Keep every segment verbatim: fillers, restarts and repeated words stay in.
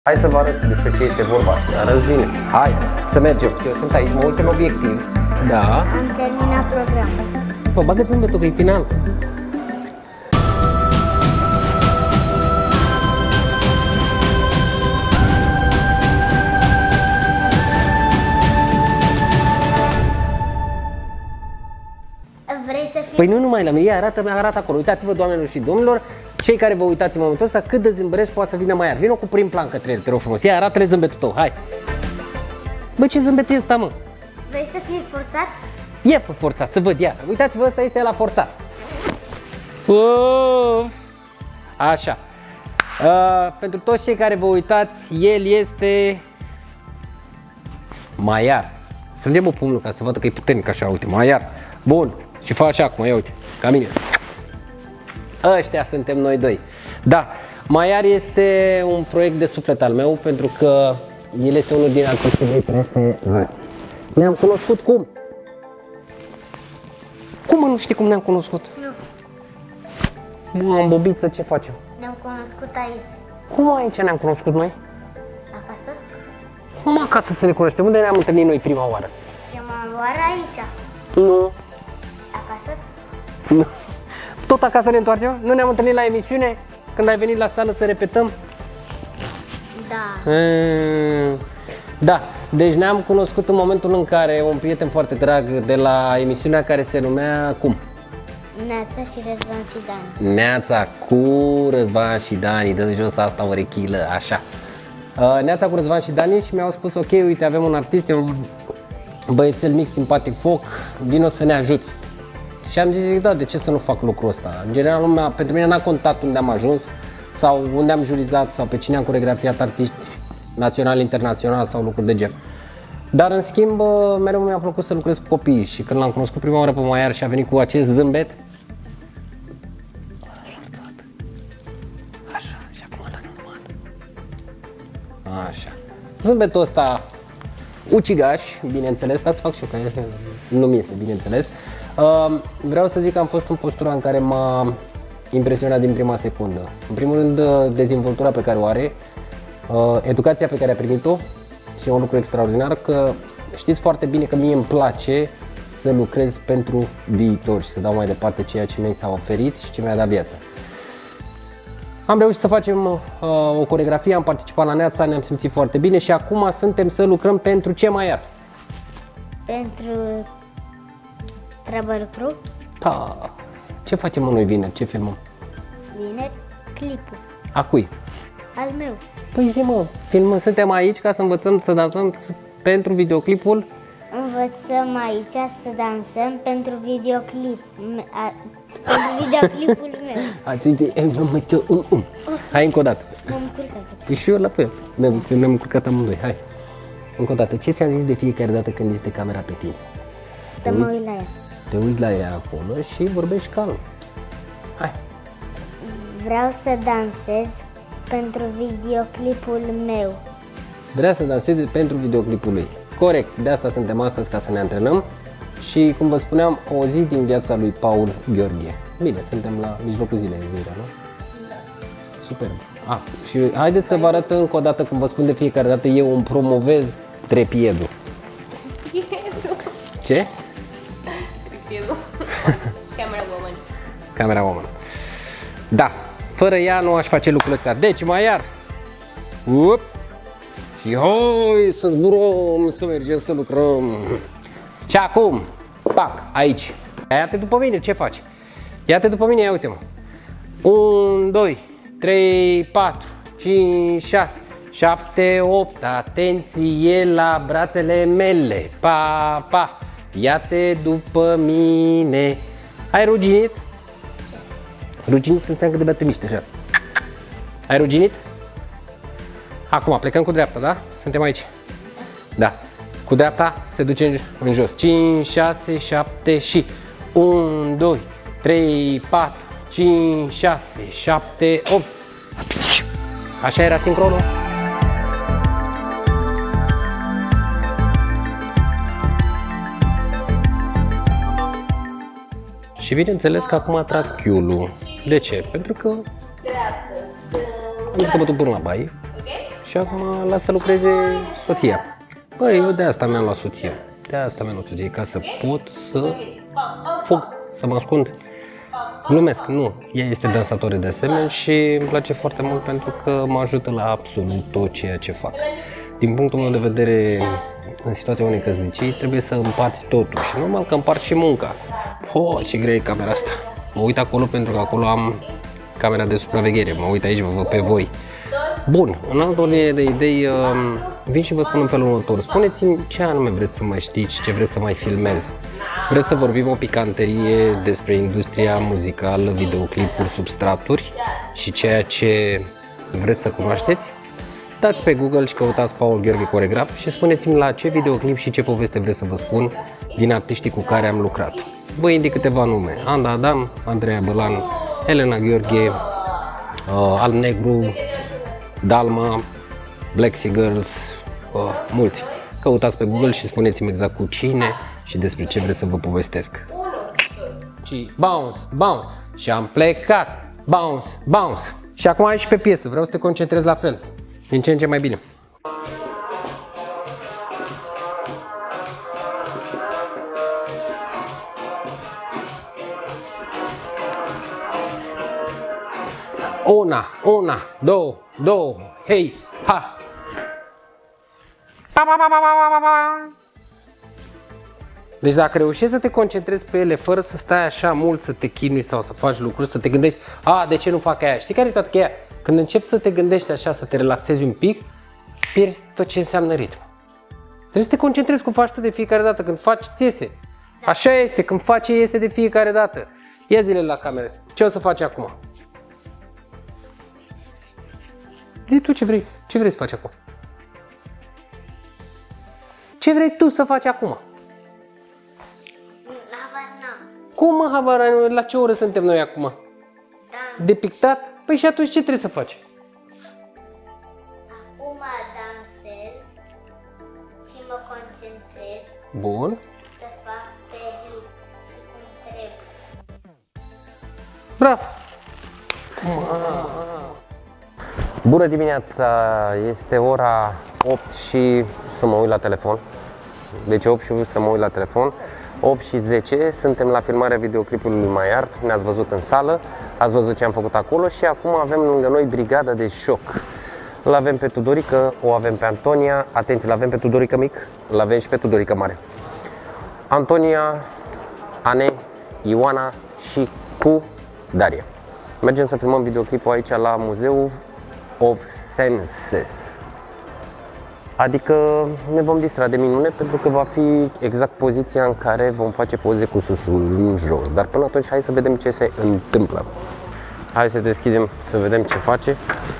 Hai să vă arăt despre ce este vorba. Arăți bine. Hai, să mergem. Eu sunt aici, mă uit în obiectiv. Da. Am terminat programul. Bă, bagă zâmbetul că e final. Vrei să fii... Păi nu numai la mine, arată, arată acolo. Uitați-vă, doamnelor și domnilor, cei care vă uitați în momentul ăsta, cât de zâmbărești poate să vină mai iar. Vino cu prim plan către el, te rog frumos. Ia, arată-le zâmbetul tău, hai. Bă, ce zâmbet e ăsta, mă? Vrei să fii forțat? E forțat, să văd, ia. Uitați-vă, ăsta este la forțat. Uf. Așa. Uh, pentru toți cei care vă uitați, el este Maiar. Strângem o pumnul ca să vadă că e puternic așa, uite, Maiar. Bun. Și fă așa acum, ia uite, ca mine. Ăștia suntem noi doi. Da, Maiar este un proiect de suflet al meu, pentru că el este unul din artiștii mei preferați. Ne-am cunoscut cum? Cum mă, nu știi cum ne-am cunoscut? Nu. Mă, în bobiță, ce facem? Ne-am cunoscut aici. Cum aici ne-am cunoscut noi? Acasă? Cum acasă să ne cunoaștem? Unde ne-am întâlnit noi prima oară? Prima oară aici. Nu. Acasă? Nu. Tot acasă ne întoarcem? Nu ne-am întâlnit la emisiune? Când ai venit la sală să repetăm? Da. Mm. Da, deci ne-am cunoscut în momentul în care un prieten foarte drag de la emisiunea care se numea cum? Neața și Răzvan și Dani. Neața cu Răzvan și Dani, dă jos asta o rechilă, așa. Uh, Neața cu Răzvan și Dani și mi-au spus, ok, uite, avem un artist, un băiețel mic, simpatic, foc, vino să ne ajuți. Și am zis, da, de ce să nu fac lucrul ăsta? În general, lumea, pentru mine n-a contat unde am ajuns sau unde am jurizat sau pe cine am coregrafiat artiști național, internațional sau lucruri de gen. Dar în schimb, mereu mi-a plăcut să lucrez cu copiii și când l-am cunoscut prima oară pe Maiar și a venit cu acest zâmbet, forțat. Așa, și acum la normal. Așa. Zâmbetul ăsta ucigaș, bineînțeles, stați să fac și eu, că nu-mi iese, bineînțeles. Uh, vreau să zic că am fost în postura în care m-a impresionat din prima secundă. În primul rând, dezvoltura pe care o are, uh, educația pe care a primit-o și e un lucru extraordinar, că știți foarte bine că mie îmi place să lucrez pentru viitor și să dau mai departe ceea ce mi s-a oferit și ce mi-a dat viața. Am reușit să facem uh, o coreografie, am participat la Neața, ne-am simțit foarte bine și acum suntem să lucrăm pentru ce, Maiar? Pentru treabă lucru. Pa. Ce facem noi vineri? Ce filmăm? Vineri, clipul. A cui? Al meu. Păi zi, mă, filmăm, suntem aici ca să învățăm să dansăm pentru videoclipul. Învățăm aici să dansăm pentru videoclip. A, pentru videoclipul meu. Hai încă o dată. M-am încurcat. Păi și eu la fel. Ne-am zis că ne-am încurcat amândoi. Hai. Încă o dată. Ce ți-am zis de fiecare dată când este camera pe tine? Să mă uit la ea. Te uiți la ea acolo și vorbești calm. Hai. Vreau să dansez pentru videoclipul meu. Vrea să danseze pentru videoclipul lui. Corect. De asta suntem astăzi, ca să ne antrenăm. Și, cum vă spuneam, o zi din viața lui Paul Gheorghe. Bine, suntem la mijlocul zilei, Mira, nu? Da. Superb. Ah, și haideți să vă arăt încă o dată, cum vă spun de fiecare dată, eu îmi promovez trepiedul. Trepiedul. Ce? Trepiedul. Camera woman. Camera woman. Da, fără ea nu aș face lucrul ăsta. Deci, Maiar. Up. Și hoi să zburăm, să mergem să lucrăm. Și acum, pac, aici. Ia-te după mine, ce faci? Ia-te după mine, ia uite-mă. unu, doi, trei, patru, cinci, șase, șapte, opt, atenție la brațele mele. Pa, pa, ia-te după mine. Ai ruginit? Ruginit înseamnă că de bate miște, așa. Ai ruginit? Acum, plecăm cu dreapta, da? Suntem aici. Da. Cu dreapta se duce în jos. cinci, șase, șapte și unu, doi, trei, patru, cinci, șase, șapte, opt. Așa era sincronul? Și bineînțeles că acum atrag chiulul. De ce? Pentru că am scăpătut până la baie și acum las să lucreze soția. Băi, eu de asta mi-am luat soția. De asta mi-am luat soția, ca să pot să fug, să mă ascund. Glumesc, nu. Ea este dansatoare de asemenea și îmi place foarte mult pentru că mă ajută la absolut tot ceea ce fac. Din punctul meu de vedere, în situația unei căsnicii, trebuie să împarți totul și normal că împart și munca. Oh, ce grea e camera asta. Mă uit acolo pentru că acolo am camera de supraveghere. Mă uit aici, vă văd pe voi. Bun, în altă ordine de idei, vin și vă spun în felul următor. Spuneți-mi ce anume vreți să mai știți, ce vreți să mai filmez. Vreți să vorbim o picanterie despre industria muzicală, videoclipuri, substraturi și ceea ce vreți să cunoașteți? Dați pe Google și căutați Paul Gheorghe Coregraf și spuneți-mi la ce videoclip și ce poveste vreți să vă spun din artiștii cu care am lucrat. Vă indic câteva nume: Anda Adam, Andreea Bălan, Elena Gheorghe, uh, Alb Negru, Dalma, Black Sea Girls, uh, mulți. Căutați pe Google și spuneți-mi exact cu cine și despre ce vreți să vă povestesc. Și bounce, bounce. Și am plecat. Bounce, bounce. Și acum ai și pe piesă. Vreau să te concentrezi la fel. Din ce în ce mai bine. Una, una, două, două, hei, ha! Pa, pa, pa, pa, pa, pa, pa. Deci dacă reușești să te concentrezi pe ele fără să stai așa mult să te chinui sau să faci lucruri, să te gândești, a, de ce nu fac aia? Știi care e toată cheia? Când începi să te gândești așa, să te relaxezi un pic, pierzi tot ce înseamnă ritm. Trebuie să te concentrezi cum faci tu de fiecare dată, când faci, ți iese. Așa este, când faci, iese de fiecare dată. Ia zile la cameră. Ce o să faci acum? Zi tu ce vrei. Ce vrei să faci acum? Ce vrei tu să faci acum? Habar n-am. Cum mă, habar n-am? La ce oră suntem noi acum? Da. De pictat? Păi și atunci ce trebuie să faci? Acum dansez și mă concentrez Bun. să fac pe ritm și cum trebuie. Bravo! Bună dimineața! Este ora opt și să mă uit la telefon. Deci opt și să mă uit la telefon. opt și zece, suntem la filmarea videoclipului lui Maiar. Ne-ați văzut în sală, ați văzut ce am făcut acolo și acum avem lângă noi brigada de șoc. Îl avem pe Tudorică, o avem pe Antonia. Atenție, îl avem pe Tudorică mic, îl avem și pe Tudorică mare. Antonia, Ane, Ioana și cu Daria. Mergem să filmăm videoclipul aici la Muzeul of Senses. Adică ne vom distra de minune pentru că va fi exact poziția în care vom face poze cu susul în jos. Dar până atunci hai să vedem ce se întâmplă. Hai să deschidem să vedem ce face.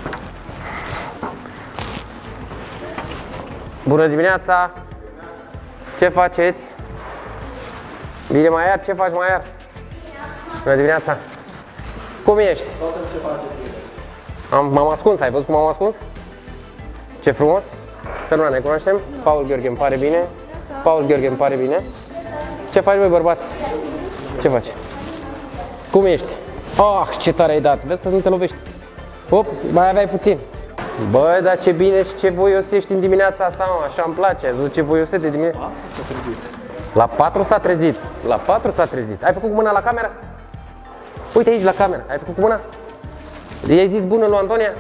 Bună dimineața! Ce faceți? Bine, Maiar? Ce faci, Maiar? Bună dimineața! Cum ești? Am, m-am ascuns, ai văzut cum m-am ascuns? Ce frumos! Să nu ne cunoaștem? Paul Gheorghe, îmi pare bine. Paul Gheorghe, îmi pare bine. Ce faci, băi, bărbat? Ce faci? Cum ești? Ah, ce tare ai dat! Vezi că nu te lovești. Hop, mai aveai puțin. Băi, dar ce bine și ce voios ești în dimineața asta, mă. Așa îmi place. Ai văzut ce voios e de dimineața? La patru s-a trezit. La patru s-a trezit. Ai făcut cu mâna la cameră? Uite aici la cameră. Ai făcut cu mâna? I-ai zis bună lui Antonia?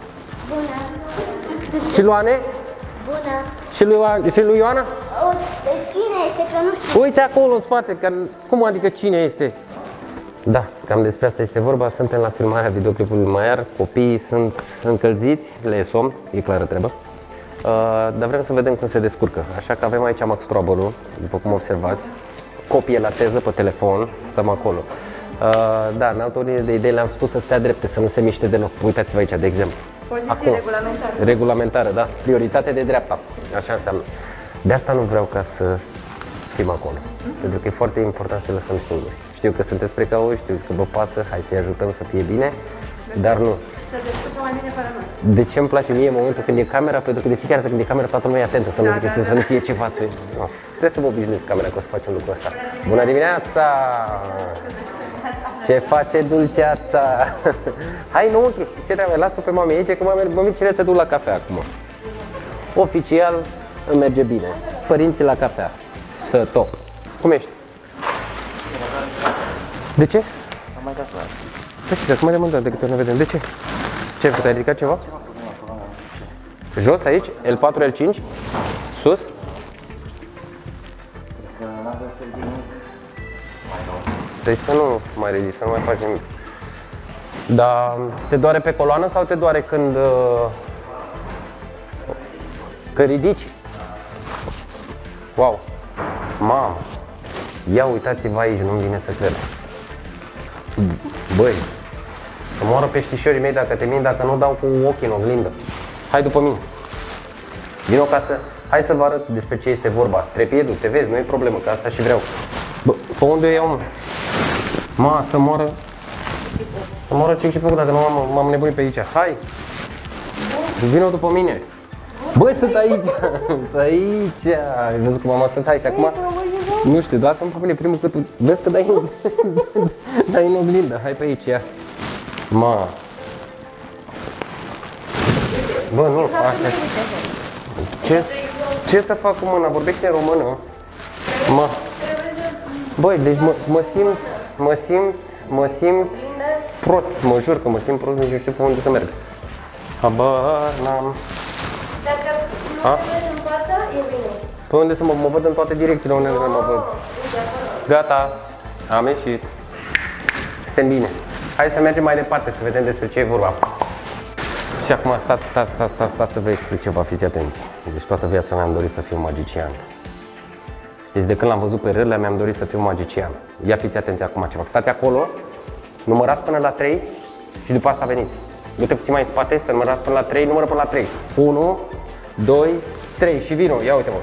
Bună! Și lui Ane? Bună! Și lui, și lui Ioana? O, cine este? Că nu știu. Uite acolo în spate, că, cum adică cine este? Da, cam despre asta este vorba. Suntem la filmarea videoclipului Maiar. Copiii sunt încălziți, le e somn, e clară treabă. Uh, dar vrem să vedem cum se descurcă. Așa că avem aici Max Trouble, după cum observați. Copie la teză pe telefon, stăm acolo. Uh, da, în altă ordine de idei le-am spus să stea drepte, să nu se miște deloc. Uitați-vă aici, de exemplu. Poziție acolo. regulamentară. Regulamentară, da. Prioritate de dreapta. Așa înseamnă. De asta nu vreau ca să fim acolo. Pentru că e foarte important să lăsăm singuri. Știu că sunteți precauți, știu că vă pasă, hai să-i ajutăm să fie bine, dar nu. Să descurcă mai bine fără noi. De ce îmi place mie în momentul când e camera? Pentru că de fiecare dată când e camera, toată lumea e atentă, să nu ziceți, da, da, să nu fie ceva. Să... No. Trebuie să vă obișnuiți camera că o să facem lucrul ăsta. Bună dimineața! Ce face dulceața? Hai, înăuntru, ce treabă? Las-o pe mami aici, că mami, mami cere să duc la cafea acum. Oficial îmi merge bine. Părinții la cafea. Să top. Cum ești? De ce? Am mai dat la Păi și dacă mai demandăm de câte ori ne vedem. De ce? Ce ai făcut? Ai ridicat ceva? Jos aici? L patru, L cinci? Sus? că n-am vrut să ridic nimic. Mai nou. Deci să nu mai ridici, să nu mai faci nimic. Dar te doare pe coloană sau te doare când... Uh, când ridici? Wow! Mamă! Ia uitați-vă aici, nu-mi vine să cred. Băi! Să moară peștișorii mei dacă te mint, dacă nu dau cu ochii în oglindă. Hai după mine! Vino ca să... Hai să vă arăt despre ce este vorba. Trepiedul, te vezi, nu e problemă, că asta și vreau. Bă, pe unde o iau, mă? Ma, să moară... Să moară ciuc și pe dacă nu m-am, m-am nebunit pe aici. Hai! Vino după mine! Băi, sunt aici! Sunt aici! Ai văzut cum am ascultat și acum... Nu știu, doar să-mi pune primul cât... Vezi că dai în... dai în oglindă. Hai pe aici, ia! Ma! Bă, nu, așa... Ce? Ce să fac cu mâna? Vorbește în română? Mă... Băi, deci mă, mă simt... Mă simt... Mă simt... prost, mă jur că mă simt prost, nici nu știu pe unde să merg. Habar n-am... Dacă A? nu te vezi în față, e bine. Pe unde să mă, mă văd în toate direcțiile unde nu mă văd. Gata, am ieșit. Suntem bine. Hai să mergem mai departe, să vedem despre ce e vorba. Și acum stați, stați, stați, stați, stați să vă explic ceva, fiți atenți. Deci toată viața mea am dorit să fiu magician. Deci de când l-am văzut pe Râlea, mi-am dorit să fiu magician. Ia fiți atenți acum ceva. Stați acolo, numărați până la trei și după asta veniți. Du-te puțin mai în spate, să numărați până la trei, numără până la trei. unu, doi, trei și vino. Ia uite-mă.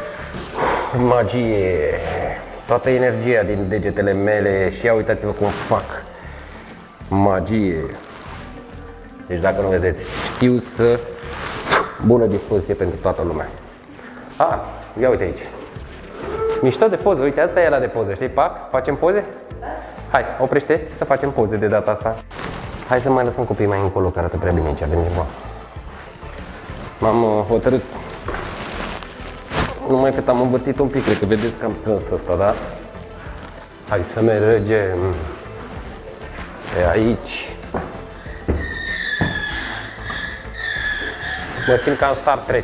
Magie. Toată energia din degetele mele și ia uitați-vă cum fac. Magie. Deci dacă nu vedeți, știu să... Bună dispoziție pentru toată lumea. A, ia uite aici. Mișto de poză, uite, asta e ăla de poză, știi? Pac, facem poze? Hai, oprește să facem poze de data asta. Hai să mai lăsăm copiii mai încolo, că arată prea bine aici, avem ceva. M-am uh, hotărât. Numai cât am învârtit un pic, cred că vedeți că am strâns ăsta, da? Hai să mergem pe aici. Mă simt ca în Star Trek.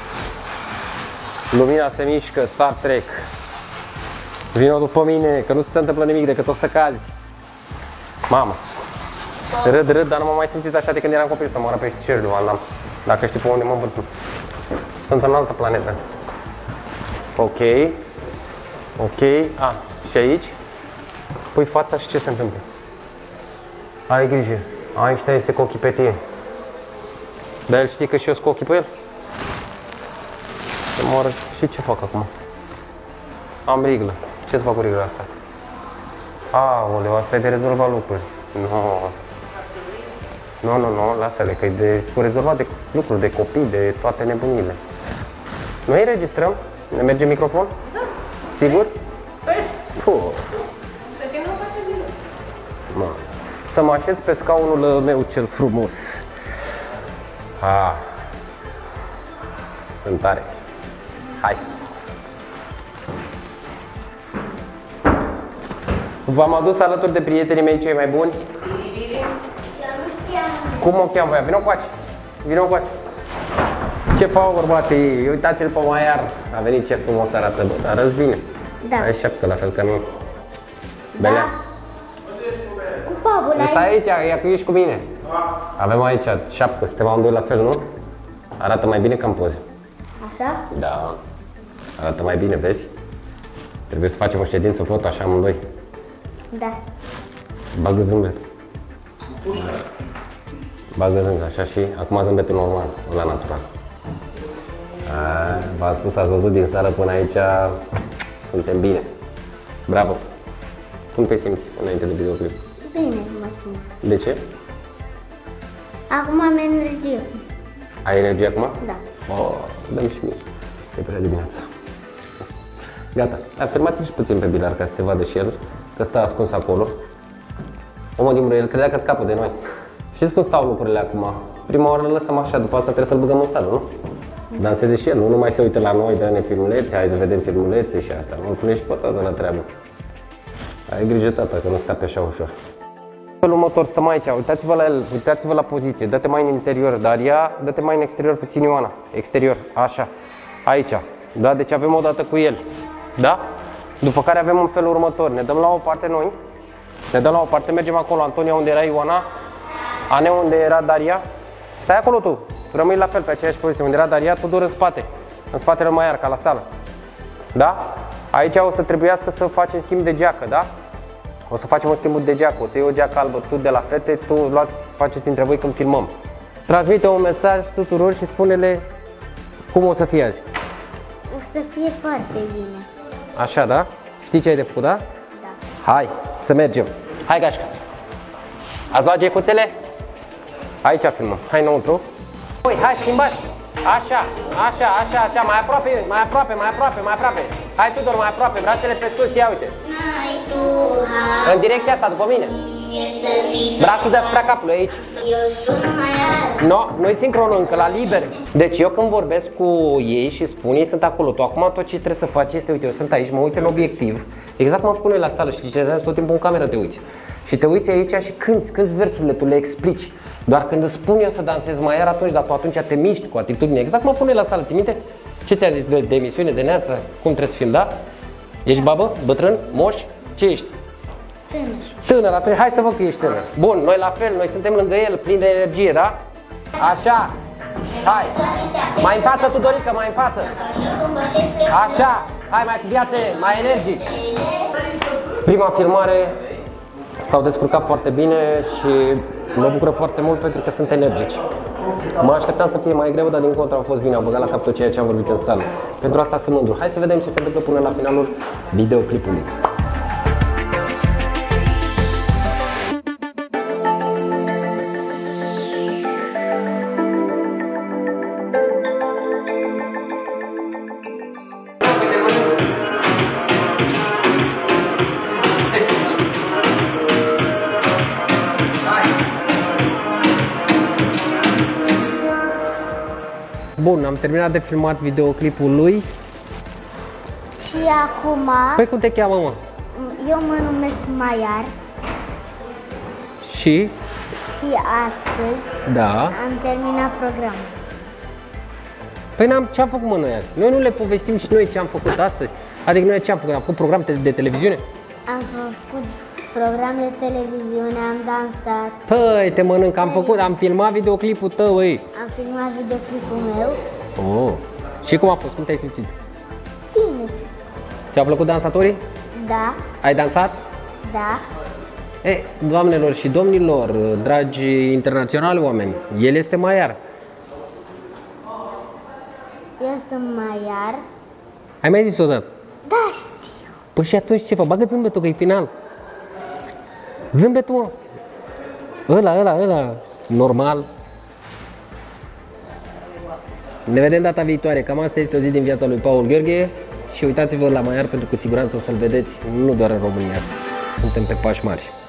Lumina se mișcă, Star Trek. Vino după mine, că nu ți se întâmplă nimic decât o să cazi. Mamă. Râd, râd, dar nu m-am mai simțit așa de când eram copil, să moară peștișorii lui Van Damme. Dacă știi pe unde mă învârt. Sunt în altă planetă. Ok. Ok. A, și aici? Pui fața și ce se întâmplă? Ai grijă. Einstein este cu ochii pe tine. Dar el știe că și eu sunt cu ochii pe el? Să moară. Și ce fac acum? Am riglă. Ce să fac cu rigla asta? Aoleu, asta e de rezolvat lucruri. Nu. Nu, nu, nu, lasă-le, că e de cu rezolvat de lucruri, de copii, de toate nebunile. Noi înregistrăm? Ne merge microfon? Da. Sigur? Puh. Să fim nu foarte bine. Mă. Să mă așez pe scaunul meu cel frumos. Ah. Sunt tare. Hai. V-am adus alături de prietenii mei cei mai buni. Cum o cheamă ea? Vino cu aici. Vino cu aici. Ce fac bărbații? Uitați-l pe Maiar. A venit ce frumos arată, bă. Arăți bine. Da. Ai șapcă la fel ca mine. Belea. Cu pabul Stai aici, ia că ești cu mine. Avem aici șapcă, suntem amândoi la fel, nu? Arată mai bine ca în poze. Așa? Da. Arată mai bine, vezi? Trebuie să facem o ședință foto așa amândoi. Da. Bagă zâmbet. Bagă zâmbet, așa și acum zâmbetul normal, la natural. V-am spus, ați văzut din sală până aici, suntem bine. Bravo! Cum te simți înainte de videoclip? Bine mă simt. De ce? Acum am energie. Ai energie acum? Da. Oh, dăm și mie. E prea dimineață. Gata. Afirmați-l și puțin pe Bilar ca să se vadă și el, că stă ascuns acolo. Omul din el credea că scapă de noi. Știți cum stau lucrurile acum? Prima oară îl lăsăm așa, după asta trebuie să-l băgăm în sală, nu? Danseze și el, nu numai se uită la noi, dă-ne filmulețe, hai să vedem filmulețe și asta. Nu-l pune și pe toată la treabă. Ai grijă, tata, că nu scape așa ușor. Felul următor, stăm aici, uitați-vă la el, uitați-vă la poziție, dă-te mai în interior, Daria, dă-te mai în exterior puțin, Ioana, exterior, așa, aici, da, deci avem o dată cu el, da? După care avem un felul următor, ne dăm la o parte noi, ne dăm la o parte, mergem acolo, Antonia unde era Ioana, Ane unde era Daria, stai acolo tu, rămâi la fel pe aceeași poziție, unde era Daria, Tudor în spate, în spatele lui Maiar, ca la sală, da? Aici o să trebuiască să facem schimb de geacă, da? O să facem un schimb de geacă, o să iei o geacă albă tu de la fete, tu luați, faceți între voi când filmăm. Transmite un mesaj tuturor și spune-le cum o să fie azi. O să fie foarte bine. Așa, da? Știi ce ai de făcut, da? Da. Hai, să mergem. Hai, gașcă. Ați luat gecuțele? Aici filmăm. Hai înăuntru. Ui, hai, schimbați. Așa, așa, așa, așa, mai aproape, mai aproape, mai aproape, mai aproape. Hai, Tudor, mai aproape, brațele pe sus, ia uite. Hai tu, hai. În direcția asta, după mine. Brațul deasupra capului, aici. Eu sunt Maiar. No, noi sincron încă, la liber. Deci eu când vorbesc cu ei și spun, ei sunt acolo. Tu acum tot ce trebuie să faci este, uite, eu sunt aici, mă uit în obiectiv. Exact cum am făcut noi la sală, știi ce tot timpul în cameră te uiți. Și te uiți aici și cânti, cânti versurile, tu le explici. Doar când îți spun eu să dansezi Maiar atunci, dar tu atunci te miști cu atitudine. Exact cum am făcut noi la sală, ții minte? Ce ți-a zis de, de emisiune, de neață? Cum trebuie să fim, da? Ești babă? Bătrân? Moș? Ce ești? Tânăr. Tânăr, atunci hai să văd că ești tânăr. Bun, noi la fel, noi suntem lângă el, plin de energie, da? Așa. Hai. Mai în față, Tudorică, mai în față. Așa. Hai, mai cu viață, mai energic. Prima filmare s-au descurcat foarte bine și mă bucură foarte mult pentru că sunt energici. Mă așteptam să fie mai greu, dar din contră au fost bine, au băgat la cap tot ceea ce am vorbit în sală. Pentru asta sunt mândru. Hai să vedem ce se întâmplă până la finalul videoclipului. Bun, am terminat de filmat videoclipul lui. Și acum, Păi cum te cheamă, mă? eu mă numesc Maiar Și? și astăzi Da. am terminat programul. Păi n-am, ce am făcut, mă, noi azi? Noi nu le povestim și noi ce am făcut astăzi? Adică noi ce am făcut? Am făcut program de televiziune? Am făcut program de televiziune, am dansat, Păi, te mănânc, am făcut, am filmat videoclipul tău, ei. am filmat videoclipul meu. Oh. Și cum a fost? Cum te-ai simțit? Bine. Ți-au plăcut dansatorii? Da, Ai dansat? da. E, doamnelor și domnilor, dragi internaționali oameni, el este Maiar. Eu sunt Maiar. Ai mai zis odată? Da, știu. Păi și atunci ce fă? Bagă zâmbetul, că e final. Zâmbetul, mă. Ăla, ăla, ăla. Normal. Ne vedem data viitoare. Cam asta este o zi din viața lui Paul Gheorghe. Și uitați-vă la Maiar pentru că cu siguranță o să-l vedeți nu doar în România. Suntem pe pași mari.